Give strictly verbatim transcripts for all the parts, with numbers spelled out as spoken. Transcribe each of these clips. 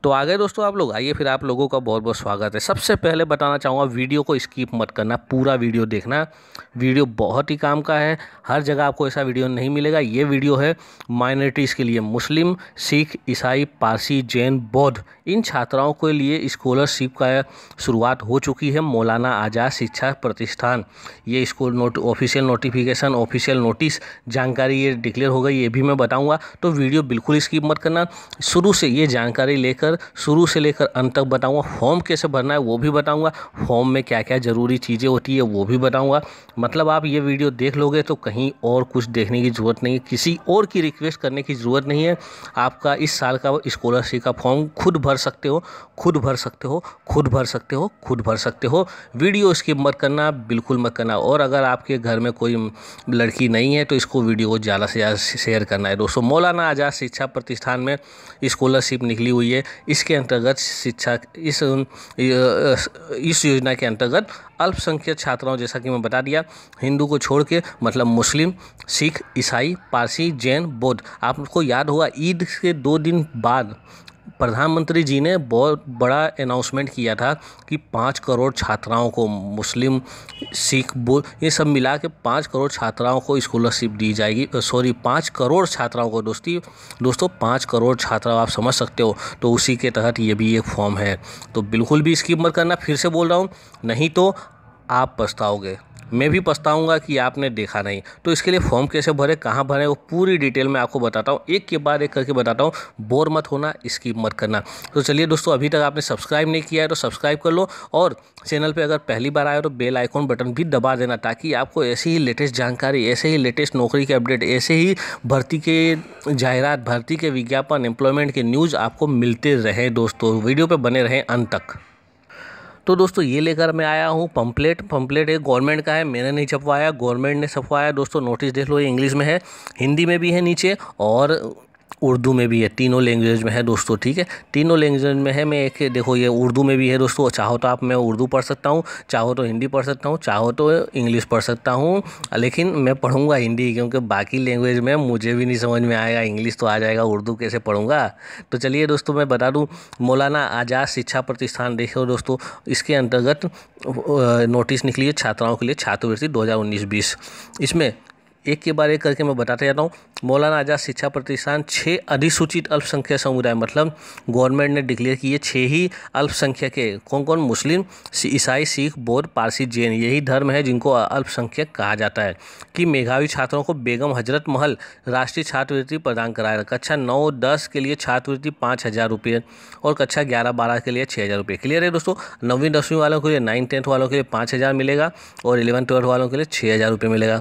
तो आ गए दोस्तों आप लोग। आइए फिर आप लोगों का बहुत बहुत स्वागत है। सबसे पहले बताना चाहूँगा, वीडियो को स्किप मत करना, पूरा वीडियो देखना। वीडियो बहुत ही काम का है, हर जगह आपको ऐसा वीडियो नहीं मिलेगा। ये वीडियो है माइनॉरिटीज़ के लिए, मुस्लिम, सिख, ईसाई, पारसी, जैन, बौद्ध, इन छात्राओं के लिए स्कॉलरशिप का शुरुआत हो चुकी है। मौलाना आज़ाद शिक्षा प्रतिष्ठान, ये school note official notification, official notice, जानकारी ये डिक्लेयर हो गई, ये भी मैं बताऊँगा। तो वीडियो बिल्कुल स्किप मत करना, शुरू से ये जानकारी लेकर शुरू से लेकर अंत तक बताऊंगा। फॉर्म कैसे भरना है वो भी बताऊंगा, फॉर्म में क्या क्या ज़रूरी चीज़ें होती है वो भी बताऊंगा। मतलब आप ये वीडियो देख लोगे तो कहीं और कुछ देखने की ज़रूरत नहीं है, किसी और की रिक्वेस्ट करने की ज़रूरत नहीं है। आपका इस साल का स्कॉलरशिप का फॉर्म खुद भर सकते हो, खुद भर सकते हो, खुद भर सकते हो, खुद भर सकते हो। वीडियो स्किप मत करना, बिल्कुल मत करना। और अगर आपके घर में कोई लड़की नहीं है तो इसको वीडियो को ज़्यादा से ज़्यादा शेयर करना है। दोस्तों, मौलाना आज़ाद शिक्षा प्रतिष्ठान में स्कॉलरशिप निकली हुई है। इसके अंतर्गत शिक्षा इस इस योजना के अंतर्गत अल्पसंख्यक छात्राओं, जैसा कि मैं बता दिया, हिंदू को छोड़ के, मतलब मुस्लिम, सिख, ईसाई, पारसी, जैन, बौद्ध। आपको याद होगा ईद के दो दिन बाद प्रधानमंत्री जी ने बहुत बड़ा अनाउंसमेंट किया था कि पाँच करोड़ छात्राओं को, मुस्लिम, सिख, बौद्ध, ये सब मिला के पाँच करोड़ छात्राओं को स्कॉलरशिप दी जाएगी। सॉरी पाँच करोड़ छात्राओं को दोस्ती दोस्तों पाँच करोड़ छात्रा, आप समझ सकते हो। तो उसी के तहत ये भी एक फॉर्म है, तो बिल्कुल भी स्किप मत करना। फिर से बोल रहा हूँ, नहीं तो आप पछताओगे, मैं भी पछताऊंगा कि आपने देखा नहीं। तो इसके लिए फॉर्म कैसे भरे, कहाँ भरे, वो पूरी डिटेल में आपको बताता हूँ, एक के बाद एक करके बताता हूँ। बोर मत होना, स्किप मत करना। तो चलिए दोस्तों, अभी तक आपने सब्सक्राइब नहीं किया है तो सब्सक्राइब कर लो, और चैनल पे अगर पहली बार आए हो तो बेल आइकॉन बटन भी दबा देना, ताकि आपको ऐसी ही लेटेस्ट जानकारी, ऐसे ही लेटेस्ट नौकरी के अपडेट, ऐसे ही भर्ती के जाहिरात, भर्ती के विज्ञापन, एम्प्लॉयमेंट के न्यूज़ आपको मिलते रहे। दोस्तों, वीडियो पर बने रहें अंत तक। तो दोस्तों, ये लेकर मैं आया हूँ पंपलेट। पंपलेट एक गवर्नमेंट का है, मैंने नहीं छपवाया, गवर्नमेंट ने छपवाया। दोस्तों, नोटिस देख लो, ये इंग्लिश में है, हिंदी में भी है नीचे, और उर्दू में भी है, तीनों लैंग्वेज में है दोस्तों। ठीक है, तीनों लैंग्वेज में है। मैं एक देखो, ये उर्दू में भी है दोस्तों। चाहो तो आप मैं उर्दू पढ़ सकता हूँ, चाहो तो हिंदी पढ़ सकता हूँ, चाहो तो इंग्लिश पढ़ सकता हूँ, लेकिन मैं पढ़ूंगा हिंदी, क्योंकि बाकी लैंग्वेज में मुझे भी नहीं समझ में आएगा। इंग्लिश तो आ जाएगा, उर्दू कैसे पढ़ूंगा। तो चलिए दोस्तों, मैं बता दूँ, मौलाना आज़ाद शिक्षा प्रतिष्ठान, देखो दोस्तों, इसके अंतर्गत नोटिस निकली है छात्राओं के लिए, छात्रवृत्ति दो हज़ार उन्नीस बीस। इसमें एक के बाद एक करके मैं बताते जाता हूँ। मौलाना आज़ाद शिक्षा प्रतिष्ठान छः अधिसूचित अल्पसंख्यक समुदाय, मतलब गवर्नमेंट ने डिक्लेयर किए छः ही अल्पसंख्यक के, कौन कौन, मुस्लिम, ईसाई, सिख, बौद्ध, पारसी, जैन, यही धर्म है जिनको अल्पसंख्यक कहा जाता है, कि मेधावी छात्रों को बेगम हजरत महल राष्ट्रीय छात्रवृत्ति प्रदान कराया। कक्षा नौ दस के लिए छात्रवृत्ति पाँच हज़ार रुपये, और कक्षा ग्यारह बारह के लिए छः हज़ार रुपये। क्लियर है दोस्तों। नौवीं दसवीं वालों के लिए, नाइन टेंथ वालों के लिए पाँच हज़ार मिलेगा, और इलेवन ट्वेल्थ वालों के लिए छः हज़ार रुपये मिलेगा।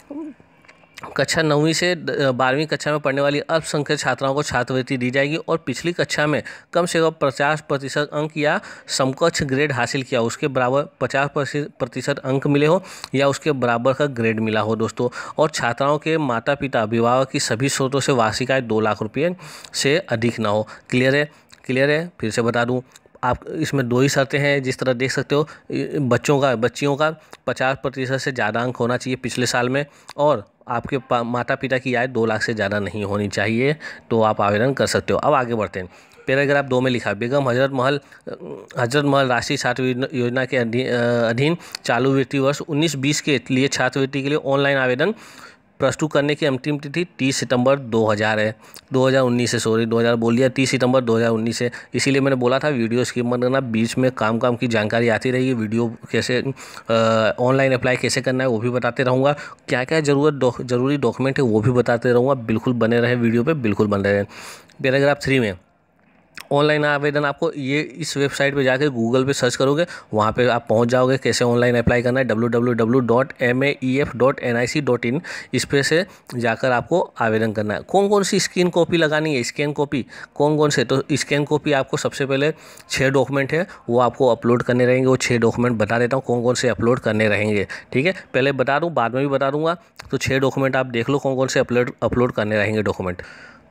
कक्षा नौवीं से बारहवीं कक्षा में पढ़ने वाली अल्पसंख्यक छात्राओं को छात्रवृत्ति दी जाएगी, और पिछली कक्षा में कम से कम पचास प्रतिशत अंक या समकक्ष ग्रेड हासिल किया, उसके बराबर पचास प्रतिशत अंक मिले हो या उसके बराबर का ग्रेड मिला हो दोस्तों। और छात्राओं के माता पिता, अभिभावक की सभी स्रोतों से वार्षिक आय दो लाख रुपये से अधिक ना हो। क्लियर है, क्लियर है। फिर से बता दूँ, आप इसमें दो ही शर्तें हैं, जिस तरह देख सकते हो, बच्चों का बच्चियों का पचास प्रतिशत से ज़्यादा अंक होना चाहिए पिछले साल में, और आपके माता पिता की आय दो लाख से ज़्यादा नहीं होनी चाहिए, तो आप आवेदन कर सकते हो। अब आगे बढ़ते हैं। पैराग्राफ दो में लिखा, बेगम हजरत महल हजरत महल राष्ट्रीय छात्रवृत्ति योजना के अधीन चालू वित्तीय वर्ष उन्नीस बीस के लिए छात्रवृत्ति के लिए ऑनलाइन आवेदन प्रस्तुत करने की अंतिम तिथि तीस सितंबर दो हज़ार है, दो हज़ार उन्नीस से, सॉरी दो हज़ार बोल दिया, तीस सितंबर दो हज़ार उन्नीस है। इसीलिए मैंने बोला था वीडियो स्किप मत करना, बीच में काम काम की जानकारी आती रहेगी। वीडियो कैसे ऑनलाइन अप्लाई कैसे करना है वो भी बताते रहूँगा, क्या क्या जरूरत जरूरी डॉक्यूमेंट है वो भी बताते रहूँगा। बिल्कुल बने रहे वीडियो पर, बिल्कुल बने रहे। पैराग्राफ थ्री में ऑनलाइन आवेदन, आपको ये इस वेबसाइट पे जाकर गूगल पे सर्च करोगे, वहाँ पे आप पहुँच जाओगे। कैसे ऑनलाइन अप्लाई करना है, W W W dot M A E F dot N I C dot in, इस पे से जाकर आपको आवेदन करना है। कौन कौन सी स्कैन कॉपी लगानी है, स्कैन कॉपी कौन कौन से, तो स्कैन कॉपी आपको सबसे पहले छः डॉक्यूमेंट है वो आपको अपलोड करने रहेंगे। वो छः डॉक्यूमेंट बता देता हूँ कौन कौन से अपलोड करने रहेंगे। ठीक है, पहले बता दूँ, बाद में भी बता दूँगा। तो छः डॉक्यूमेंट आप देख लो कौन कौन से अपलोड अपलोड करने रहेंगे डॉक्यूमेंट।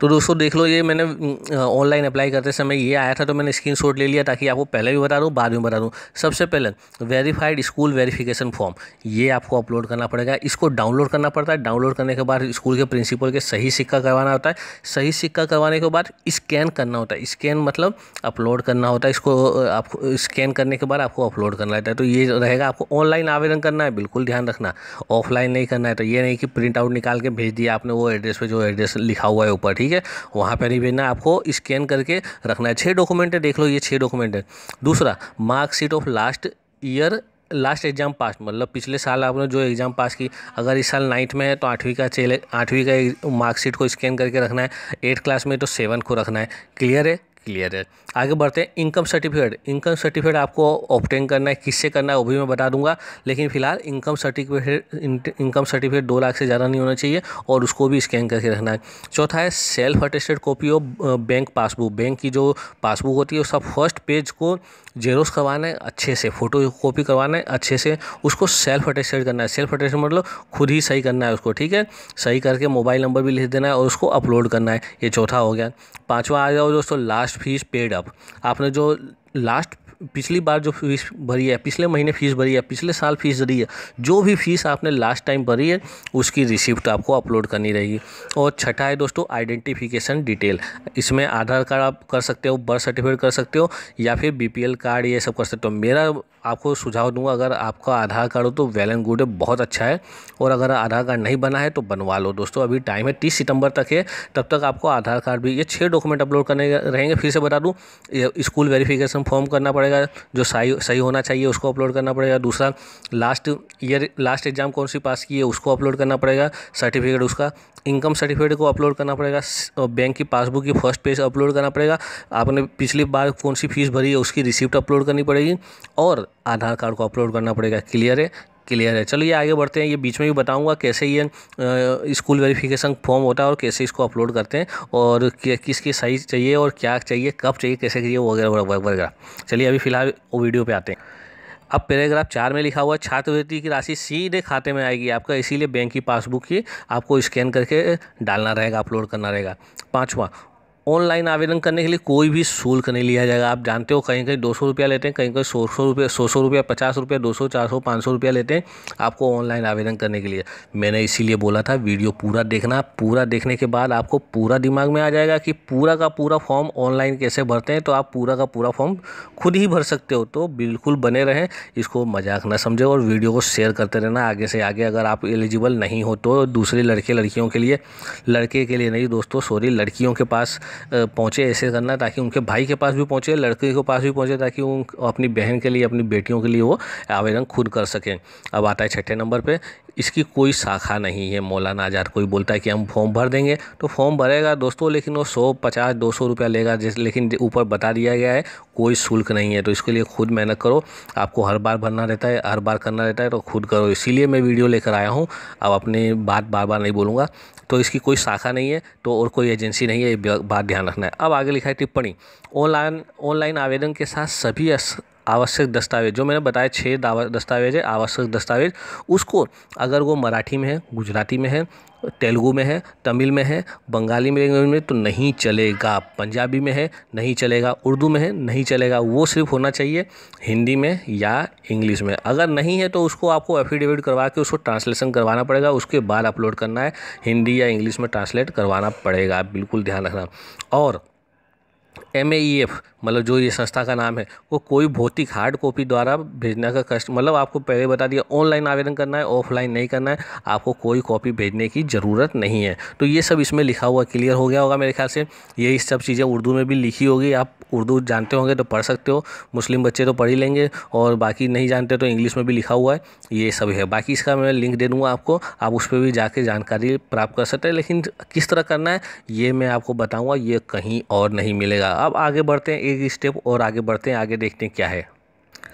तो दोस्तों देख लो, ये मैंने ऑनलाइन अप्लाई करते समय ये आया था, तो मैंने स्क्रीनशॉट ले लिया ताकि आपको पहले भी बता दूं बाद में बता दूं। सबसे पहले वेरीफाइड स्कूल वेरिफिकेशन फॉर्म, ये आपको अपलोड करना पड़ेगा। इसको डाउनलोड करना पड़ता है। डाउनलोड करने के बाद स्कूल के प्रिंसिपल के सही सिक्का करवाना होता है। सही सिक्का करवाने के बाद स्कैन करना होता है। स्कैन मतलब अपलोड करना होता है। इसको आपको स्कैन करने के बाद आपको अपलोड करना रहता है। तो ये रहेगा, आपको ऑनलाइन आवेदन करना है, बिल्कुल ध्यान रखना, ऑफलाइन नहीं करना है। तो ये नहीं कि प्रिंट आउट निकाल के भेज दिया आपने वो एड्रेस पे, जो एड्रेस लिखा हुआ है ऊपर, ठीक है, वहाँ पर नहीं भेजना, आपको स्कैन करके रखना है। छः डॉक्यूमेंट है, देख लो ये छः डॉक्यूमेंट है। दूसरा, marksheet of last year, last exam pass, मतलब पिछले साल आपने जो एग्ज़ाम पास की, अगर इस साल नाइन्थ में है तो आठवीं का चले आठवीं का मार्कशीट को स्कैन करके रखना है। एट्थ क्लास में तो सेवन को रखना है। क्लियर है? क्लियर है। आगे बढ़ते हैं। इनकम सर्टिफिकेट, इनकम सर्टिफिकेट आपको ऑब्टेन करना है, किससे करना है वो भी मैं बता दूंगा, लेकिन फिलहाल इनकम सर्टिफिकेट इनकम सर्टिफिकेट दो लाख से ज़्यादा नहीं होना चाहिए और उसको भी स्कैन करके रखना है। चौथा है self attested copy of bank passbook, bank की जो पासबुक होती है उसका फर्स्ट पेज को जेरोक्स करवाना है अच्छे से, फोटो कॉपी करवाना है अच्छे से, उसको सेल्फ अटेस्टेड करना है। सेल्फ अटेस्टेड मतलब खुद ही सही करना है उसको, ठीक है, सही करके मोबाइल नंबर भी लिख देना है और उसको अपलोड करना है। ये चौथा हो गया। पांचवा आ जाओ दोस्तों, लास्ट फीस पेड अप, आपने जो लास्ट पिछली बार जो फीस भरी है, पिछले महीने फीस भरी है, पिछले साल फीस भरी है, जो भी फीस आपने लास्ट टाइम भरी है उसकी रिसिप्ट आपको अपलोड करनी रहेगी। और छठा है दोस्तों, आइडेंटिफिकेशन डिटेल, इसमें आधार कार्ड आप कर सकते हो, बर्थ सर्टिफिकेट कर सकते हो, या फिर बीपीएल कार्ड, ये सब कर सकते हो। मेरा आपको सुझाव दूंगा, अगर आपका आधार कार्ड हो तो वेल एंड गुड है, बहुत अच्छा है, और अगर आधार कार्ड नहीं बना है तो बनवा लो दोस्तों, अभी टाइम है, तीस सितंबर तक है, तब तक आपको आधार कार्ड भी, ये छः डॉक्यूमेंट अपलोड करने रहेंगे। फिर से बता दूं, स्कूल वेरिफिकेशन फॉर्म करना पड़ेगा, जो सही सही होना चाहिए उसको अपलोड करना पड़ेगा। दूसरा, लास्ट ईयर लास्ट एग्जाम कौन सी पास की है उसको अपलोड करना पड़ेगा, सर्टिफिकेट उसका। इनकम सर्टिफिकेट को अपलोड करना पड़ेगा। बैंक की पासबुक की फर्स्ट पेज अपलोड करना पड़ेगा। आपने पिछली बार कौन सी फीस भरी है उसकी रिसिप्ट अपलोड करनी पड़ेगी, और आधार कार्ड को अपलोड करना पड़ेगा। क्लियर है? क्लियर है। चलिए आगे बढ़ते हैं। ये बीच में भी बताऊंगा कैसे ये स्कूल वेरिफिकेशन फॉर्म होता है और कैसे इसको अपलोड करते हैं, और किसकी सही चाहिए और क्या चाहिए, कब चाहिए, कैसे चाहिए, वगैरह वगैरह। चलिए अभी फिलहाल वो वीडियो पे आते हैं। अब पैराग्राफ चार में लिखा हुआ है, छात्रवृत्ति की राशि सीधे खाते में आएगी आपका, इसीलिए बैंक की पासबुक ही आपको स्कैन करके डालना रहेगा, अपलोड करना रहेगा। पाँचवा, ऑनलाइन आवेदन करने के लिए कोई भी शुल्क नहीं लिया जाएगा। आप जानते हो कहीं कहीं दो सौ रुपया लेते हैं, कहीं कहीं सौ सौ रुपये सौ सौ रुपया, पचास रुपया, दो सौ, चार सौ, पाँच सौ रुपया लेते हैं आपको ऑनलाइन आवेदन करने के लिए। मैंने इसीलिए बोला था वीडियो पूरा देखना, पूरा देखने के बाद आपको पूरा दिमाग में आ जाएगा कि पूरा का पूरा फॉर्म ऑनलाइन कैसे भरते हैं, तो आप पूरा का पूरा फॉर्म खुद ही भर सकते हो। तो बिल्कुल बने रहें, इसको मजाक ना समझे और वीडियो को शेयर करते रहना आगे से आगे। अगर आप एलिजिबल नहीं हो तो दूसरे लड़के लड़कियों के लिए, लड़के के लिए नहीं दोस्तों, सॉरी, लड़कियों के पास पहुँचे ऐसे करना ताकि उनके भाई के पास भी पहुँचे, लड़के के पास भी पहुँचे, ताकि वो अपनी बहन के लिए, अपनी बेटियों के लिए वो आवेदन खुद कर सकें। अब आता है छठे नंबर पे, इसकी कोई शाखा नहीं है। मौलाना आज़ाद कोई बोलता है कि हम फॉर्म भर देंगे तो फॉर्म भरेगा दोस्तों, लेकिन वो सौ पचास दो सौ रुपया लेगा, जैसे, लेकिन ऊपर बता दिया गया है कोई शुल्क नहीं है। तो इसके लिए खुद मेहनत करो, आपको हर बार भरना रहता है, हर बार करना रहता है, तो खुद करो। इसीलिए मैं वीडियो लेकर आया हूँ, अब अपनी बात बार बार नहीं बोलूँगा। तो इसकी कोई शाखा नहीं है तो और कोई एजेंसी नहीं है, ये बात ध्यान रखना है। अब आगे लिखा है टिप्पणी, ऑनलाइन ऑनलाइन आवेदन के साथ सभी आवश्यक दस्तावेज, जो मैंने बताया छः दस्तावेज है आवश्यक दस्तावेज, उसको अगर वो मराठी में है, गुजराती में है, तेलुगु में है, तमिल में है, बंगाली में में तो नहीं चलेगा, पंजाबी में है नहीं चलेगा, उर्दू में है नहीं चलेगा, वो सिर्फ होना चाहिए हिंदी में या इंग्लिश में। अगर नहीं है तो उसको आपको एफिडेविट करवा के उसको ट्रांसलेशन करवाना पड़ेगा, उसके बाद अपलोड करना है, हिंदी या इंग्लिश में ट्रांसलेट करवाना पड़ेगा, बिल्कुल ध्यान रखना। और एम ए ई एफ मतलब जो ये संस्था का नाम है, वो कोई भौतिक हार्ड कॉपी द्वारा भेजने का कष्ट, मतलब आपको पहले बता दिया ऑनलाइन आवेदन करना है, ऑफलाइन नहीं करना है, आपको कोई कॉपी भेजने की ज़रूरत नहीं है। तो ये सब इसमें लिखा हुआ क्लियर हो गया होगा मेरे ख्याल से। यही सब चीज़ें उर्दू में भी लिखी होगी, आप उर्दू जानते होंगे तो पढ़ सकते हो, मुस्लिम बच्चे तो पढ़ ही लेंगे, और बाकी नहीं जानते तो इंग्लिश में भी लिखा हुआ है, ये सब है। बाकी इसका मैं लिंक दे दूँगा आपको, आप उस पर भी जाके जानकारी प्राप्त कर सकते हैं, लेकिन किस तरह करना है ये मैं आपको बताऊँगा, ये कहीं और नहीं मिलेगा। अब आगे बढ़ते हैं, एक स्टेप और आगे बढ़ते हैं, आगे देखते हैं क्या है।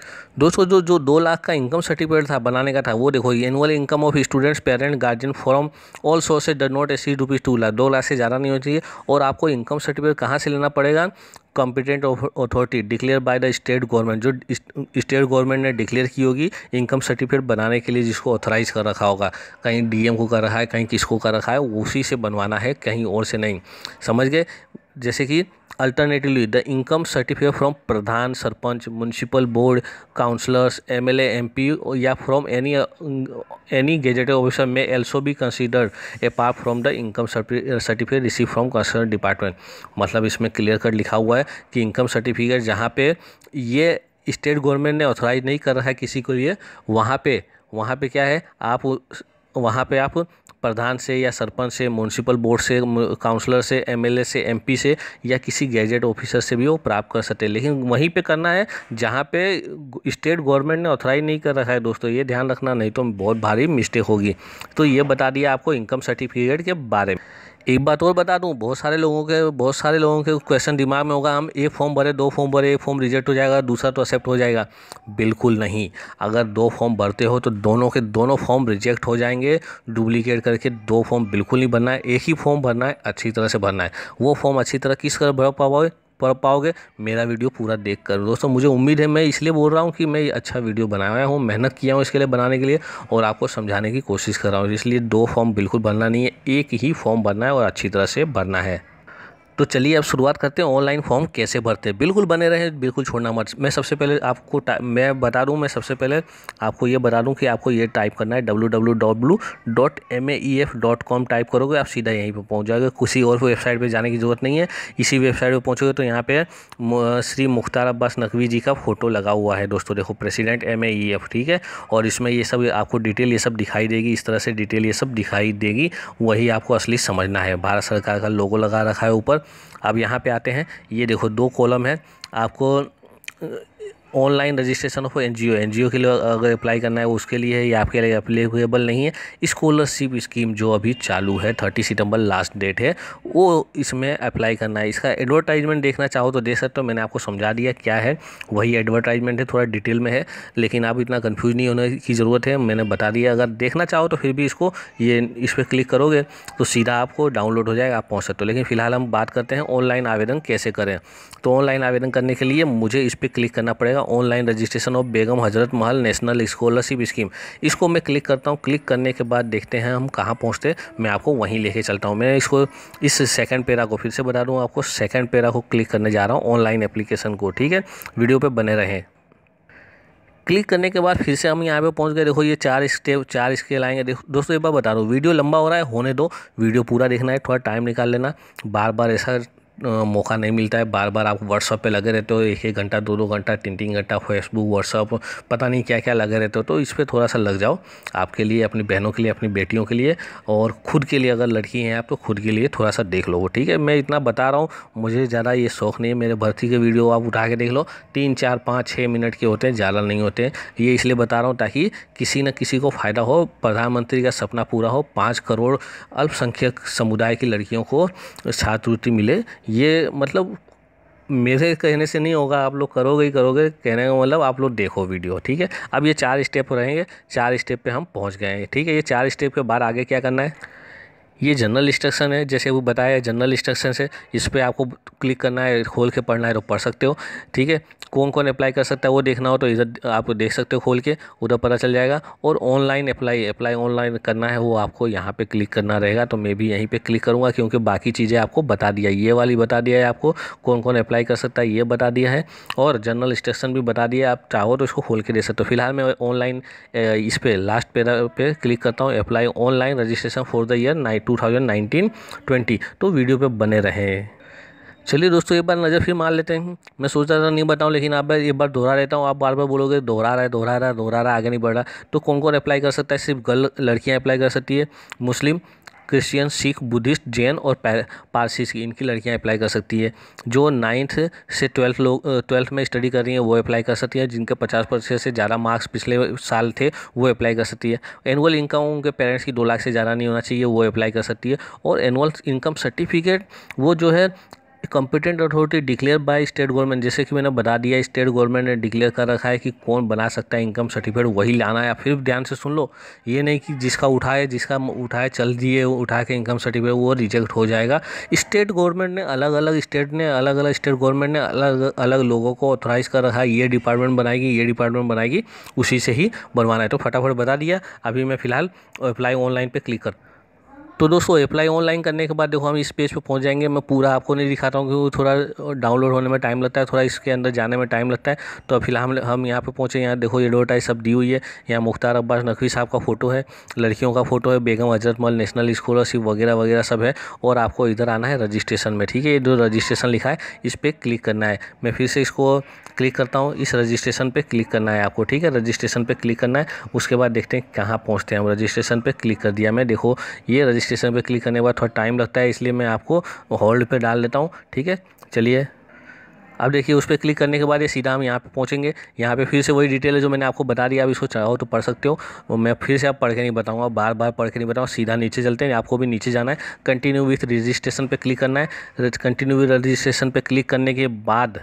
दोस्तों जो जो दो लाख का इनकम सर्टिफिकेट था बनाने का था, वो देखो annual income of students parent guardian from all sources does not exceed rupees two lakh, दो लाख से ज़्यादा नहीं होनी चाहिए। और आपको इनकम सर्टिफिकेट कहाँ से लेना पड़ेगा? Competent authority declare by the state government, जो स्टेट गवर्नमेंट ने डिक्लेयर की होगी इनकम सर्टिफिकेट बनाने के लिए, जिसको ऑथराइज कर रखा होगा। कहीं डीएम को कर रखा है, कहीं किसको कर रखा है, उसी से बनवाना है, कहीं और से नहीं। समझ गए? जैसे कि alternatively the income certificate from pradhan, sarpanch, municipal board, councillors, MLA, MP या from any any gazetted officer may also be considered apart from the income certificate receive from concern department. मतलब इसमें क्लियर कट लिखा हुआ है कि इनकम सर्टिफिकेट जहाँ पे ये स्टेट गवर्नमेंट ने ऑथराइज नहीं कर रहा है किसी को लिए, वहाँ पे वहाँ पे क्या है, आप वहाँ पे आप प्रधान से या सरपंच से, म्यूनसिपल बोर्ड से, काउंसलर से, एमएलए से, एमपी से या किसी गैजेट ऑफिसर से भी वो प्राप्त कर सकते हैं। लेकिन वहीं पे करना है जहाँ पे स्टेट गवर्नमेंट ने ऑथराइज नहीं कर रखा है। दोस्तों ये ध्यान रखना, नहीं तो बहुत भारी मिस्टेक होगी। तो ये बता दिया आपको इनकम सर्टिफिकेट के बारे में। एक बात और बता दूं, बहुत सारे लोगों के बहुत सारे लोगों के क्वेश्चन दिमाग में होगा, हम एक फॉर्म भरे, दो फॉर्म भरे, एक फॉर्म रिजेक्ट हो जाएगा, दूसरा तो एक्सेप्ट हो जाएगा। बिल्कुल नहीं। अगर दो फॉर्म भरते हो तो दोनों के दोनों फॉर्म रिजेक्ट हो जाएंगे। डुप्लीकेट करके दो फॉर्म बिल्कुल नहीं भरना है, एक ही फॉर्म भरना है, अच्छी तरह से भरना है। वो फॉर्म अच्छी तरह किस तरह भर पाओगे पढ़ पाओगे मेरा वीडियो पूरा देख कर। दोस्तों मुझे उम्मीद है, मैं इसलिए बोल रहा हूँ कि मैं अच्छा वीडियो बनाया हूँ, मेहनत किया हूँ इसके लिए बनाने के लिए, और आपको समझाने की कोशिश कर रहा हूँ। इसलिए दो फॉर्म बिल्कुल भरना नहीं है, एक ही फॉर्म भरना है और अच्छी तरह से भरना है। तो चलिए अब शुरुआत करते हैं ऑनलाइन फॉर्म कैसे भरते हैं। बिल्कुल बने रहें, बिल्कुल छोड़ना मत। मैं सबसे पहले आपको मैं बता दूं मैं सबसे पहले आपको ये बता दूं कि आपको ये टाइप करना है W W W dot M A E F dot com type करोगे, आप सीधा यहीं पे पहुंच जाओगे। किसी और वेबसाइट पे जाने की ज़रूरत नहीं है। इसी वेबसाइट पे पहुंचोगे तो यहाँ पे श्री मुख्तार अब्बास नकवी जी का फोटो लगा हुआ है। दोस्तों देखो, president M A E F, ठीक है। और इसमें ये सब आपको डिटेल ये सब दिखाई देगी, इस तरह से डिटेल ये सब दिखाई देगी। वही आपको असली समझना है। भारत सरकार का लोगो लगा रखा है ऊपर। अब यहाँ पे आते हैं, ये देखो दो कॉलम है। आपको online registration of NGO, NGO के लिए अगर अप्लाई करना है उसके लिए है, या आपके लिए अप्लीकेबल नहीं है। स्कॉलरशिप स्कीम जो अभी चालू है, तीस सितंबर लास्ट डेट है, वो इसमें अप्लाई करना है। इसका एडवर्टाइजमेंट देखना चाहो तो देख सकते हो। मैंने आपको समझा दिया क्या है, वही एडवर्टाइजमेंट है, थोड़ा डिटेल में है, लेकिन आप इतना कन्फ्यूज नहीं होने की ज़रूरत है, मैंने बता दिया। अगर देखना चाहो तो फिर भी इसको ये इस पर क्लिक करोगे तो सीधा आपको डाउनलोड हो जाएगा, आप पहुँच सकते हो। लेकिन फिलहाल हम बात करते हैं ऑनलाइन आवेदन कैसे करें। तो ऑनलाइन आवेदन करने के लिए मुझे इस पर क्लिक करना पड़ेगा, online registration of Begum Hazrat Mahal national scholarship scheme. इसको मैं क्लिक करता हूँ। क्लिक करने के बाद देखते हैं हम कहाँ पहुँचते, मैं आपको वहीं लेके चलता हूँ। मैं इसको इस सेकंड पैरा को फिर से बता दूँ आपको, सेकंड पैरा को क्लिक करने जा रहा हूँ, ऑनलाइन एप्लीकेशन को, ठीक है। वीडियो पे बने रहें। क्लिक करने के बाद फिर से हम यहाँ पे पहुँच गए। देखो ये चार स्टेप चार स्केल आएंगे। देखो दोस्तों, एक बार बता रहा हूँ, वीडियो लंबा हो रहा है, होने दो, वीडियो पूरा देखना है, थोड़ा टाइम निकाल लेना। बार बार ऐसा मौका नहीं मिलता है, बार बार आप व्हाट्सअप पे लगे रहते हो, एक एक घंटा, दो दो घंटा, तीन तीन घंटा फेसबुक, व्हाट्सअप, पता नहीं क्या क्या लगे रहते हो। तो इस पर थोड़ा सा लग जाओ, आपके लिए, अपनी बहनों के लिए, अपनी बेटियों के लिए, और खुद के लिए। अगर लड़की हैं आप तो खुद के लिए थोड़ा सा देख लो, ठीक है। मैं इतना बता रहा हूँ, मुझे ज़्यादा ये शौक़ नहीं है। मेरे भर्ती के वीडियो आप उठा के देख लो, तीन चार पाँच छः मिनट के होते हैं, ज़्यादा नहीं होते हैं। ये इसलिए बता रहा हूँ ताकि किसी न किसी को फ़ायदा हो, प्रधानमंत्री का सपना पूरा हो, पाँच करोड़ अल्पसंख्यक समुदाय की लड़कियों को छात्रवृत्ति मिले। ये मतलब मेरे कहने से नहीं होगा, आप लोग करोगे ही करोगे। कहने का मतलब आप लोग देखो वीडियो, ठीक है। अब ये चार स्टेप रहेंगे, चार स्टेप पे हम पहुंच गए हैं, ठीक है। ये चार स्टेप के बाद आगे क्या करना है, ये जनरल इंस्ट्रक्शन है, जैसे वो बताया जनरल इंस्ट्रक्शन से, इस पर आपको क्लिक करना है, खोल के पढ़ना है तो पढ़ सकते हो, ठीक है। कौन कौन अप्लाई कर सकता है वो देखना हो तो इधर आप देख सकते हो, खोल के उधर पता चल जाएगा। और ऑनलाइन अप्लाई अप्लाई ऑनलाइन करना है, वो आपको यहाँ पे क्लिक करना रहेगा। तो मैं भी यहीं पे क्लिक करूँगा, क्योंकि बाकी चीज़ें आपको बता दिया, ये वाली बता दिया है आपको, कौन कौन अप्लाई कर सकता है ये बता दिया है, और जनरल इंस्ट्रक्शन भी बता दिया। आप चाहो तो इसको खोल के दे सकते हो। फिलहाल मैं ऑनलाइन इस पर लास्ट पैरा पे क्लिक करता हूँ, apply online registration for the year nine two thousand nineteen twenty. तो वीडियो पे बने रहें। चलिए दोस्तों, एक बार नज़र फिर मार लेते हैं। मैं सोच रहा था नहीं बताऊं, लेकिन आप एक बार दोहरा देता हूँ। आप बार बार बोलोगे दोहरा रहा है दोहरा रहा है दोहरा रहा है, आगे नहीं बढ़ रहा। तो कौन कौन अप्लाई कर सकता है? सिर्फ गर्ल लड़कियाँ अप्लाई कर सकती है, Muslim, Christian, Sikh, Buddhist, Jain और पारसी की, इनकी लड़कियां अप्लाई कर सकती है। जो नाइन्थ से ट्वेल्थ लोग ट्वेल्थ में स्टडी कर रही हैं वो अप्लाई कर सकती है। जिनके पचास प्रतिशत से ज़्यादा मार्क्स पिछले साल थे वो अप्लाई कर सकती है। एनुअल इनकम उनके पेरेंट्स की दो लाख से ज़्यादा नहीं होना चाहिए, वो अप्लाई कर सकती है। और एनुअल इनकम सर्टिफिकेट वो जो है competent authority declare by state government, जैसे कि मैंने बता दिया स्टेट गवर्नमेंट ने डिक्लेयर कर रखा है कि कौन बना सकता है इनकम सर्टिफिकेट, वही लाना है। फिर ध्यान से सुन लो, ये नहीं कि जिसका उठाए जिसका उठाए चल दिए उठा के इनकम सर्टिफिकेट वो रिजेक्ट हो जाएगा। स्टेट गवर्नमेंट ने अलग अलग स्टेट ने अलग अलग स्टेट गवर्नमेंट ने अलग अलग लोगों को ऑथोराइज कर रखा है, ये डिपार्टमेंट बनाएगी ये डिपार्टमेंट बनाएगी, उसी से ही बनवाना है। तो फटाफट बता दिया। अभी मैं फिलहाल अप्लाई ऑनलाइन पे क्लिक कर। तो दोस्तों अप्लाई ऑनलाइन करने के बाद देखो हम इस पेज पे पहुंच जाएंगे। मैं पूरा आपको नहीं दिखाता हूँ क्योंकि थोड़ा डाउनलोड होने में टाइम लगता है, थोड़ा इसके अंदर जाने में टाइम लगता है। तो फिलहाल हम यहाँ पे पहुँचे। यहाँ देखो ये एडवर्टाइज सब दी हुई है। यहाँ मुख्तार अब्बास नकवी साहब का फोटो है, लड़कियों का फोटो है, बेगम हजरत महल नेशनल स्कॉलरशिप वगैरह वगैरह सब है। और आपको इधर आना है रजिस्ट्रेशन में, ठीक है। ये जो रजिस्ट्रेशन लिखा है इस पर क्लिक करना है। मैं फिर से इसको क्लिक करता हूँ, इस रजिस्ट्रेशन पे क्लिक करना है आपको, ठीक है। रजिस्ट्रेशन पे क्लिक करना है। उसके बाद देखते हैं कहाँ पहुँचते हैं हम। रजिस्ट्रेशन पे क्लिक कर दिया मैं। देखो ये रजिस्ट्रेशन पे क्लिक करने के बाद थोड़ा टाइम लगता है, इसलिए मैं आपको होल्ड पे डाल देता हूँ, ठीक है। चलिए अब देखिए उस पर क्लिक करने के बाद ये सीधा हम यहाँ पे पहुँचेंगे। यहाँ पे फिर से वही डिटेल है जो मैंने आपको बता दिया। आप इसको चाहो तो पढ़ सकते हो, मैं फिर से आप पढ़ के नहीं बताऊँगा, बार बार पढ़ के नहीं बताऊँगा। सीधा नीचे चलते हैं, आपको भी नीचे जाना है। कंटिन्यू विथ रजिस्ट्रेशन पे क्लिक करना है। कंटिन्यू विथ रजिस्ट्रेशन पे क्लिक करने के बाद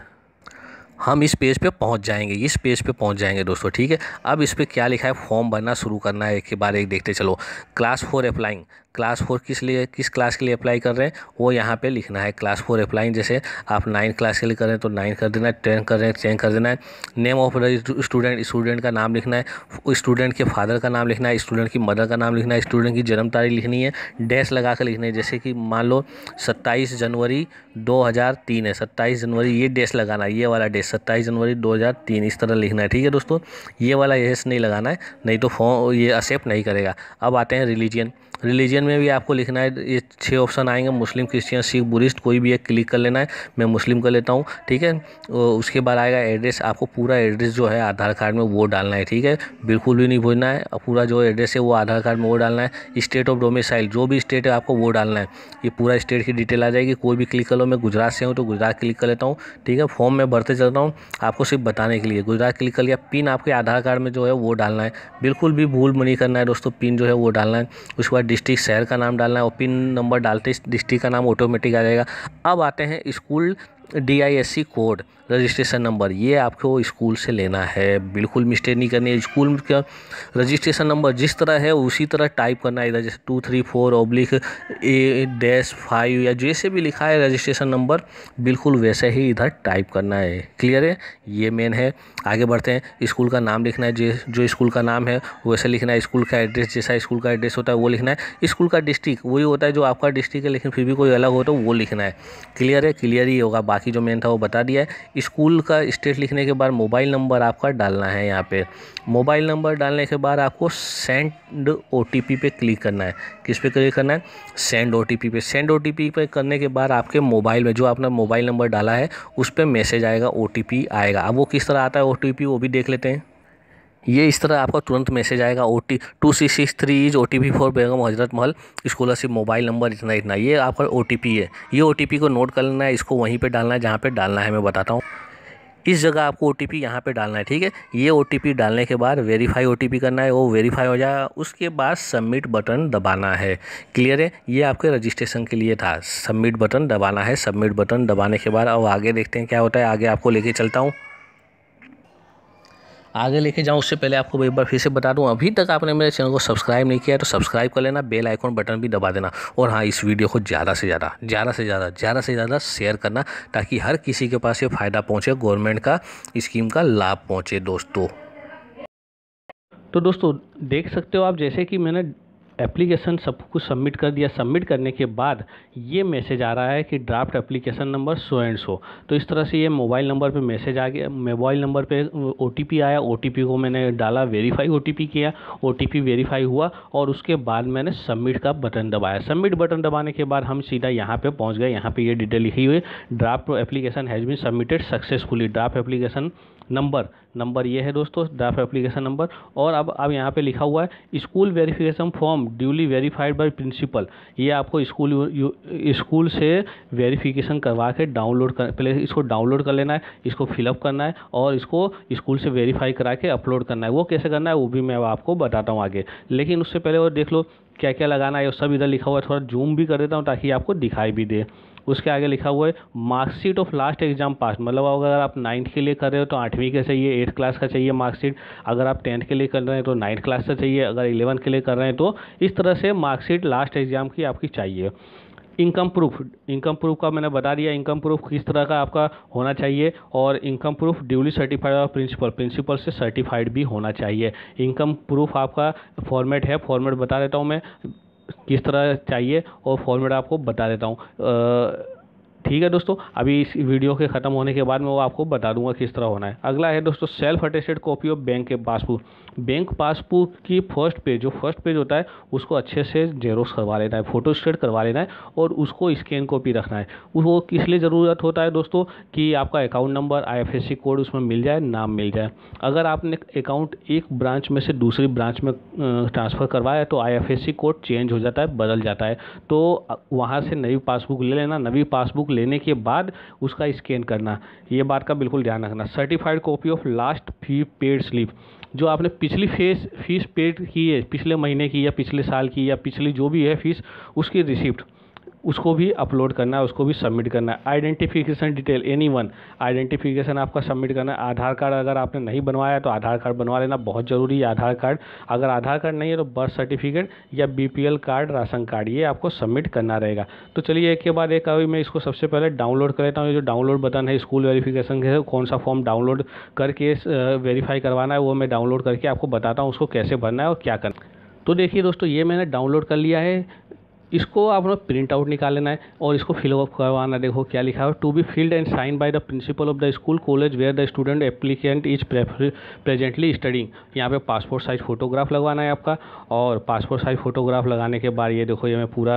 हम इस पेज पे पहुंच जाएंगे, इस पेज पे पहुंच जाएंगे दोस्तों, ठीक है। अब इस पे क्या लिखा है, फॉर्म भरना शुरू करना है। एक के बाद एक देखते चलो। Class four applying, class four किस लिए किस क्लास के लिए अप्लाई कर रहे हैं वो यहाँ पे लिखना है। क्लास फोर अप्लाइंग, जैसे आप नाइन्थ क्लास के लिए कर रहे हैं तो नाइन कर देना है, टेन कर रहे हैं टेन कर देना है। नेम ऑफ स्टूडेंट, स्टूडेंट का नाम लिखना है, स्टूडेंट के फादर का नाम लिखना है, स्टूडेंट की मदर का नाम लिखना है, स्टूडेंट की जन्म तारीख लिखनी है, डैश लगा कर लिखना है। जैसे कि मान लो सत्ताईस जनवरी दो हज़ार तीन है, सत्ताईस जनवरी ये डैश लगाना है, ये वाला डैश सत्ताईस जनवरी दो हज़ार तीन इस तरह लिखना है, ठीक है दोस्तों। ये वाला डैश नहीं लगाना है, नहीं तो फॉर्म ये एक्सेप्ट नहीं करेगा। अब आते हैं रिलीजियन। रिलीजन में भी आपको लिखना है, ये छः ऑप्शन आएंगे, मुस्लिम, क्रिश्चियन, सिख, बुद्धिस्ट, कोई भी एक क्लिक कर लेना है। मैं मुस्लिम कर लेता हूँ, ठीक है। उसके बाद आएगा एड्रेस, आपको पूरा एड्रेस जो है आधार कार्ड में वो डालना है, ठीक है। बिल्कुल भी नहीं भूलना है, पूरा जो एड्रेस है वो आधार कार्ड में वो डालना है। स्टेट ऑफ डोमिसाइल, जो भी स्टेट है आपको वो डालना है। ये पूरा स्टेट की डिटेल आ जाएगी, कोई भी क्लिक कर लो। मैं गुजरात से हूँ तो गुजरात क्लिक कर लेता हूँ, ठीक है। फॉर्म में भरते चलता हूँ आपको सिर्फ बताने के लिए। गुजरात क्लिक कर लिया। पिन आपके आधार कार्ड में जो है वो डालना है, बिल्कुल भी भूल नहीं करना है दोस्तों, पिन जो है वो डालना है। उसके बाद डिस्ट्रिक्ट, शहर का नाम डालना है और पिन नंबर डालते डिस्ट्रिक्ट का नाम ऑटोमेटिक आ जाएगा। अब आते हैं school D I S C code, registration number, ये आपको स्कूल से लेना है, बिल्कुल मिस्टेक नहीं करनी है। स्कूल का रजिस्ट्रेशन नंबर जिस तरह है उसी तरह टाइप करना है, इधर जैसे two three four oblique A dash five या जैसे भी लिखा है रजिस्ट्रेशन नंबर बिल्कुल वैसे ही इधर टाइप करना है। क्लियर है, ये मेन है। आगे बढ़ते हैं। स्कूल का नाम लिखना है, जो जो स्कूल का नाम है वैसे लिखना है। स्कूल का एड्रेस जैसा स्कूल का एड्रेस होता है वो लिखना है। स्कूल का डिस्ट्रिक्ट वही होता है जो आपका डिस्ट्रिक्ट है, लेकिन फिर भी कोई अलग हो तो वो लिखना है। क्लियर है, क्लियर ही होगा, बाकी जो मेन था वो बता दिया है। स्कूल का स्टेट लिखने के बाद मोबाइल नंबर आपका डालना है। यहाँ पे मोबाइल नंबर डालने के बाद आपको सेंड ओटीपी पे क्लिक करना है। किस पे क्लिक करना है, सेंड ओटीपी पे। सेंड ओटीपी पे करने के बाद आपके मोबाइल में जो आपने मोबाइल नंबर डाला है उस पर मैसेज आएगा, ओटीपी आएगा। अब वो किस तरह आता है ओटीपी वो भी देख लेते हैं। ये इस तरह आपका तुरंत मैसेज आएगा, O T two six six three is O T P for Begum Hazrat Mahal scholarship mobile number इतना इतना। ये आपका ओ टी पी है, ये ओ टी पी को नोट कर लेना है, इसको वहीं पे डालना है जहाँ पे डालना है मैं बताता हूँ। इस जगह आपको ओ टी पी यहाँ पे डालना है, ठीक है। ये ओ टी पी डालने के बाद वेरीफाई ओ टी पी करना है, वो वेरीफाई हो जाएगा। उसके बाद सबमिट बटन दबाना है। क्लियर है, ये आपके रजिस्ट्रेशन के लिए था, सबमिट बटन दबाना है। सबमिट बटन दबाने के बाद अब आगे देखते हैं क्या होता है। आगे आपको लेके चलता हूँ। आगे लेके जाऊँ उससे पहले आपको एक बार फिर से बता दूं, अभी तक आपने मेरे चैनल को सब्सक्राइब नहीं किया है तो सब्सक्राइब कर लेना, बेल आइकॉन बटन भी दबा देना। और हाँ, इस वीडियो को ज़्यादा से ज़्यादा ज़्यादा से ज़्यादा ज़्यादा से ज़्यादा शेयर करना, ताकि हर किसी के पास ये फ़ायदा पहुँचे, गवर्नमेंट का स्कीम का लाभ पहुँचे दोस्तों। तो दोस्तों देख सकते हो आप, जैसे कि मैंने एप्लीकेशन सब कुछ सबमिट कर दिया। सबमिट करने के बाद ये मैसेज आ रहा है कि draft application number so and so. तो इस तरह से ये मोबाइल नंबर पे मैसेज आ गया, मोबाइल नंबर पे ओटीपी आया। ओटीपी को मैंने डाला, वेरीफाई ओटीपी किया, ओटीपी वेरीफाई हुआ और उसके बाद मैंने सबमिट का बटन दबाया। सबमिट बटन दबाने के बाद हम सीधा यहाँ पे पहुँच गए। यहाँ पे ये डिटेल लिखी हुई है, draft application has been submitted successfully. Draft application number number ये है दोस्तों, ड्राफ्ट एप्लीकेशन नंबर। और अब अब यहाँ पे लिखा हुआ है school verification form duly verified by principal. ये आपको स्कूल स्कूल से वेरिफिकेशन करवा के डाउनलोड कर, पहले इसको डाउनलोड कर लेना है, इसको फिलअप करना है और इसको स्कूल से वेरीफाई करा के अपलोड करना है। वो कैसे करना है वो भी मैं आपको बताता हूँ आगे, लेकिन उससे पहले और देख लो क्या क्या लगाना है, सब इधर लिखा हुआ है। थोड़ा जूम भी कर देता हूँ ताकि आपको दिखाई भी दे। उसके आगे लिखा हुआ है marksheet of last exam pass, मतलब अगर आप नाइन्थ के लिए कर रहे हो तो आठवीं का चाहिए, एट्थ क्लास का चाहिए मार्कशीट, अगर आप टेंथ के लिए कर रहे हैं तो नाइन्थ क्लास का चाहिए, अगर इलेवंथ के लिए कर रहे हैं तो इस तरह से मार्कशीट लास्ट एग्जाम की आपकी चाहिए। इनकम प्रूफ, इनकम प्रूफ का मैंने बता दिया, इनकम प्रूफ किस तरह का आपका होना चाहिए, और इनकम प्रूफ ड्यूली सर्टिफाइड और प्रिंसिपल प्रिंसिपल से सर्टिफाइड भी होना चाहिए। इनकम प्रूफ आपका फॉर्मेट है, फॉर्मेट बता देता हूँ मैं किस तरह चाहिए, और फॉर्मेट आपको बता देता हूँ। ठीक है दोस्तों, अभी इस वीडियो के ख़त्म होने के बाद मैं वो आपको बता दूंगा किस तरह होना है। अगला है दोस्तों self attested copy of bank के पासबुक। बैंक पासबुक की फर्स्ट पेज, जो फर्स्ट पेज होता है उसको अच्छे से जेरोक्स करवा लेना है, फोटो स्टेट करवा लेना है, और उसको स्कैन कॉपी रखना है। वो किस लिए ज़रूरत होता है दोस्तों, कि आपका अकाउंट नंबर, आईएफएससी कोड उसमें मिल जाए, नाम मिल जाए। अगर आपने अकाउंट एक ब्रांच में से दूसरी ब्रांच में ट्रांसफ़र करवाया तो आईएफएससी कोड चेंज हो जाता है, बदल जाता है, तो वहाँ से नई पासबुक ले लेना। नई पासबुक लेने के बाद उसका स्कैन करना, ये बात का बिल्कुल ध्यान रखना। Certified copy of last fee paid slip, जो आपने पिछली फीस फीस पेड की है, पिछले महीने की या पिछले साल की या पिछली जो भी है फीस, उसकी रिसिप्ट, उसको भी अपलोड करना है, उसको भी सबमिट करना है। Identification detail, any one identification आपका सबमिट करना है। आधार कार्ड अगर आपने नहीं बनवाया तो आधार कार्ड बनवा लेना, बहुत ज़रूरी है आधार कार्ड। अगर आधार कार्ड नहीं है तो बर्थ सर्टिफिकेट या बीपीएल कार्ड, राशन कार्ड, ये आपको सबमिट करना रहेगा। तो चलिए एक के बाद एक अभी मैं इसको सबसे पहले डाउनलोड कर लेता हूँ। ये जो डाउनलोड बटन है स्कूल वेरिफिकेशन के, कौन सा फॉर्म डाउनलोड करके वेरीफाई करवाना है वो मैं डाउनलोड करके आपको बताता हूँ उसको कैसे भरना है और क्या करना है। तो देखिए दोस्तों, ये मैंने डाउनलोड कर लिया है, इसको आपने प्रिंट आउट निकाल लेना है और इसको फिलअप करवाना। देखो क्या लिखा है, to be filled and sign by the principal of the school college where the student applicant is presently studying. यहाँ पे पासपोर्ट साइज फ़ोटोग्राफ लगवाना है आपका, और पासपोर्ट साइज फ़ोटोग्राफ लगाने के बाद ये देखो ये मैं पूरा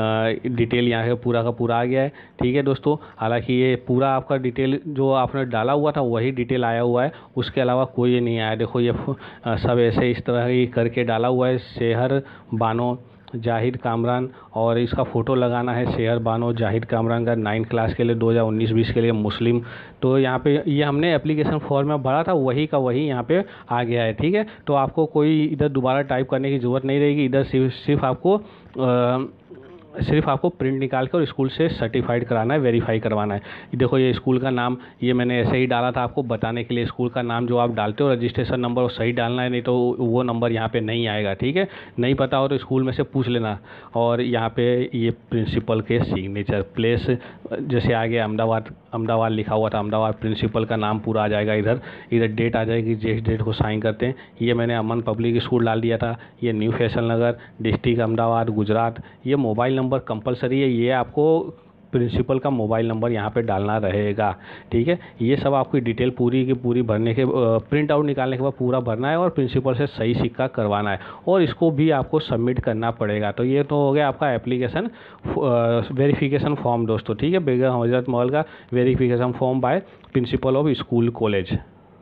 डिटेल यहाँ पे पूरा का पूरा आ गया है। ठीक है दोस्तों, हालांकि ये पूरा आपका डिटेल जो आपने डाला हुआ था वही डिटेल आया हुआ है, उसके अलावा कोई ये नहीं आया। देखो ये सब ऐसे इस तरह ही करके डाला हुआ है, शेहर बानो जाहिद कामरान, और इसका फ़ोटो लगाना है शेहर बानो जाहिद कामरान का, नाइन्थ क्लास के लिए दो हज़ार उन्नीस बीस के लिए मुस्लिम। तो यहाँ पे ये हमने एप्लीकेशन फॉर्म में भरा था वही का वही यहाँ पे आ गया है। ठीक है, तो आपको कोई इधर दोबारा टाइप करने की ज़रूरत नहीं रहेगी, इधर सिर्फ सिर्फ आपको आ, सिर्फ आपको प्रिंट निकाल कर स्कूल से सर्टिफाइड कराना है, वेरीफाई करवाना है। देखो ये स्कूल का नाम ये मैंने ऐसे ही डाला था आपको बताने के लिए। स्कूल का नाम जो आप डालते हो रजिस्ट्रेशन नंबर वो सही डालना है, नहीं तो वो नंबर यहाँ पे नहीं आएगा। ठीक है, नहीं पता हो तो स्कूल में से पूछ लेना। और यहाँ पे ये प्रिंसिपल के सिग्नेचर, प्लेस जैसे आगे अहमदाबाद अहमदाबाद लिखा हुआ था, अहमदाबाद प्रिंसिपल का नाम पूरा आ जाएगा। इधर इधर डेट आ जाएगी जिस डेट को साइन करते हैं। ये मैंने अमन पब्लिक स्कूल डाल दिया था, ये New Fashion Nagar, district Ahmedabad, Gujarat. ये मोबाइल नंबर कंपलसरी है, ये आपको प्रिंसिपल का मोबाइल नंबर यहाँ पे डालना रहेगा। ठीक है, ये सब आपकी डिटेल पूरी की पूरी भरने के प्रिंट आउट निकालने के बाद पूरा भरना है और प्रिंसिपल से सही सिक्का करवाना है, और इसको भी आपको सबमिट करना पड़ेगा। तो ये तो हो गया आपका एप्लीकेशन वेरिफिकेशन फॉर्म दोस्तों। ठीक है, बेगम हजरत महल का verification form by principal of school college.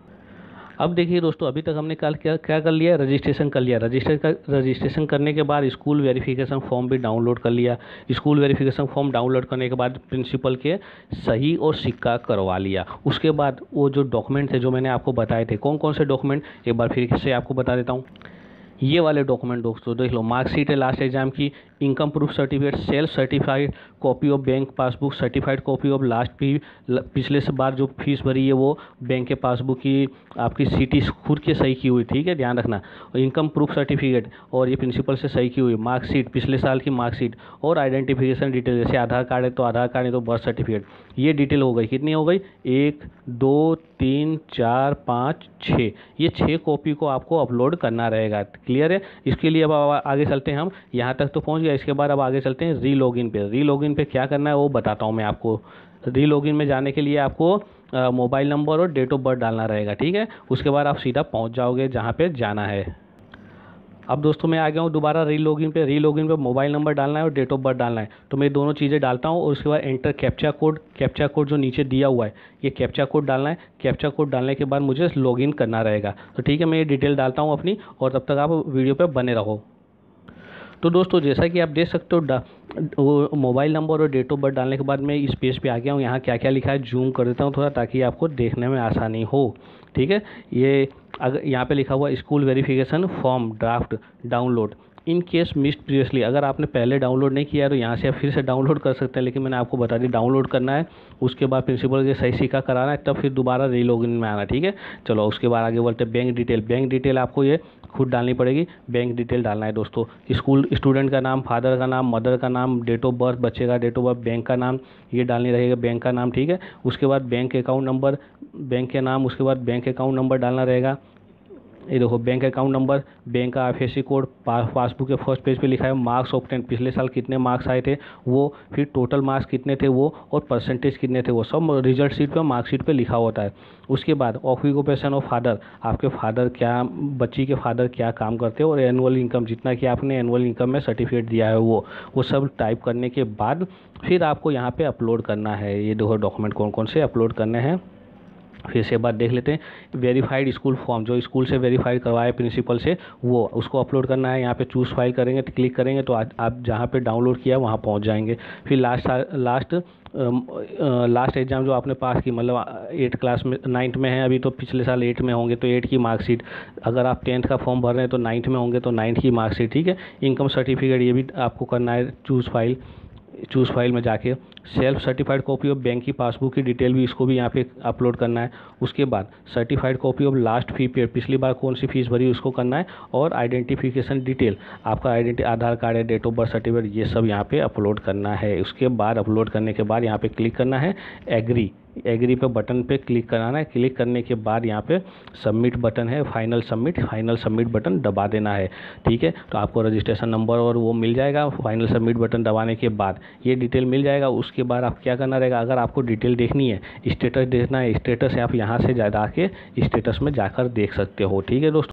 अब देखिए दोस्तों, अभी तक हमने कल क्या क्या कर लिया, रजिस्ट्रेशन कर लिया। रजिस्टर कर रजिस्ट्रेशन करने के बाद स्कूल वेरिफिकेशन फॉर्म भी डाउनलोड कर लिया। स्कूल वेरिफिकेशन फॉर्म डाउनलोड करने के बाद प्रिंसिपल के सही और सिक्का करवा लिया। उसके बाद वो जो डॉक्यूमेंट थे जो मैंने आपको बताए थे, कौन कौन से डॉक्यूमेंट एक बार फिर से आपको बता देता हूँ। ये वाले डॉक्यूमेंट दोस्तों देख लो, मार्कशीट है लास्ट एग्जाम की, income proof certificate, self certified copy of bank passbook, certified copy of last fee, पिछले से बार जो फीस भरी है वो बैंक के पासबुक की आपकी सीटी खुद के सही की हुई। ठीक है, ध्यान रखना। इनकम प्रूफ सर्टिफिकेट और ये प्रिंसिपल से सही की हुई, मार्कशीट पिछले साल की मार्कशीट, और आइडेंटिफिकेशन डिटेल जैसे आधार कार्ड है तो आधार कार्ड है तो बर्थ सर्टिफिकेट। ये डिटेल हो गई, कितनी हो गई, एक दो तीन चार पाँच छः, ये छः कॉपी को आपको अपलोड करना रहेगा। क्लियर है, इसके लिए अब आगे चलते हैं हम, यहाँ तक तो पहुँच गया। इसके बाद अब आगे चलते हैं री लॉगिन पे। री लॉगिन पे क्या करना है वो बताता हूँ मैं आपको। री लॉगिन में जाने के लिए आपको मोबाइल नंबर और डेट ऑफ बर्थ डालना रहेगा। ठीक है, उसके बाद आप सीधा पहुँच जाओगे जहाँ पे जाना है। अब दोस्तों मैं आ गया हूँ दोबारा री लॉगिन पे। री लॉगिन पे मोबाइल नंबर डालना है और डेट ऑफ बर्थ डालना है, तो मैं दोनों चीज़ें डालता हूँ और उसके बाद enter captcha code. Captcha code जो नीचे दिया हुआ है ये कैप्चा कोड डालना है। कैप्चा कोड डालने के बाद मुझे लॉगिन करना रहेगा। तो ठीक है, मैं ये डिटेल डालता हूँ अपनी, और तब तक आप वीडियो पर बने रहो। तो दोस्तों जैसा कि आप देख सकते हो, मोबाइल नंबर और डेट ऑफ बर्थ डालने के बाद मैं इस पेज पे आ गया हूँ। यहाँ क्या क्या लिखा है जूम कर देता हूँ थोड़ा, ताकि आपको देखने में आसानी हो। ठीक है, ये अगर यहाँ पे लिखा हुआ school verification form draft download, in case missed previously, अगर आपने पहले डाउनलोड नहीं किया है तो यहाँ से आप फिर से डाउनलोड कर सकते हैं, लेकिन मैंने आपको बता दी डाउनलोड करना है, उसके बाद प्रिंसिपल के सही सिक्का कराना है, तब फिर दोबारा री लॉगिन में आना। ठीक है, चलो उसके बाद आगे बढ़ते हैं। बैंक डिटेल, बैंक डिटेल आपको ये खुद डालनी पड़ेगी। बैंक डिटेल डालना है दोस्तों, स्कूल स्टूडेंट का नाम, फादर का नाम, मदर का नाम, डेट ऑफ बर्थ, बच्चे का डेट ऑफ बर्थ, बैंक का नाम, ये डालनी रहेगा, बैंक का नाम। ठीक है, उसके बाद बैंक अकाउंट नंबर, बैंक के नाम, उसके बाद बैंक अकाउंट नंबर डालना रहेगा। ये देखो बैंक अकाउंट नंबर, बैंक का आईएफएससी कोड, पासबुक के फर्स्ट पेज पे लिखा है मार्क्स ऑफ टेन, पिछले साल कितने मार्क्स आए थे वो, फिर टोटल मार्क्स कितने थे वो, और परसेंटेज कितने थे वो, सब रिजल्ट शीट पे, मार्कशीट पे लिखा होता है। उसके बाद ऑक्यूपेशन ऑफ फादर, आपके फादर क्या, बच्ची के फादर क्या काम करते हो, और एनुअल इनकम, जितना कि आपने एनुअल इनकम में सर्टिफिकेट दिया है वो वो सब टाइप करने के बाद फिर आपको यहाँ पे अपलोड करना है। ये देखो डॉक्यूमेंट कौन कौन से अपलोड करने हैं, फिर से बात देख लेते हैं। वेरीफाइड स्कूल फॉर्म, जो स्कूल से वेरीफाइड करवाए प्रिंसिपल से, वो उसको अपलोड करना है। यहाँ पे चूज़ फाइल करेंगे तो क्लिक करेंगे तो आ, आप जहाँ पे डाउनलोड किया वहाँ पहुँच जाएंगे। फिर लास्ट लास्ट लास्ट एग्ज़ाम जो आपने पास की, मतलब एट क्लास में, नाइन्थ में है अभी, तो पिछले साल एट में होंगे तो एट की मार्कशीट, अगर आप टेंथ का फॉर्म भर रहे हैं तो नाइन्थ में होंगे तो नाइन्थ की मार्कशीट। ठीक है, इनकम सर्टिफिकेट ये भी आपको करना है, चूज़ फाइल, चूज़ फाइल में जाके self certified copy of bank की पासबुक की डिटेल भी, इसको भी यहाँ पे अपलोड करना है। उसके बाद certified copy of last fee paid, पिछली बार कौन सी फीस भरी उसको करना है, और आइडेंटिफिकेशन डिटेल, आपका आइडेंटिटी, आधार कार्ड है, डेट ऑफ बर्थ सर्टिफिकेट, ये सब यहाँ पे अपलोड करना है। उसके बाद अपलोड करने के बाद यहाँ पे क्लिक करना है एग्री, एग्री पे बटन पे क्लिक कराना है। क्लिक करने के बाद यहाँ पे सबमिट बटन है, final submit, final submit button दबा देना है। ठीक है, तो आपको रजिस्ट्रेशन नंबर और वो मिल जाएगा। फाइनल सबमिट बटन दबाने के बाद ये डिटेल मिल जाएगा। उसके बाद आप क्या करना रहेगा, अगर आपको डिटेल देखनी है, स्टेटस देखना है, स्टेटस आप यहाँ से जा के स्टेटस में जाकर देख सकते हो। ठीक है दोस्तों।